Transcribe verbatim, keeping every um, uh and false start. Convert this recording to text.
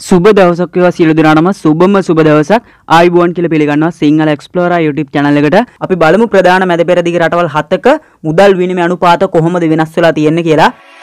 සුබ දවසක් වේවා සියලු දෙනාටම සුබම සුබ දවසක් ආයිබෝන් කියලා පිළිගන්නවා සිංහල එක්ස්ප්ලෝරර් YouTube channel එකට. අපි බලමු ප්‍රධාන මැද පෙරදිග රටවල් හතක මුදල් විනිමය අනුපාත කොහොමද වෙනස් වෙලා තියෙන්නේ කියලා.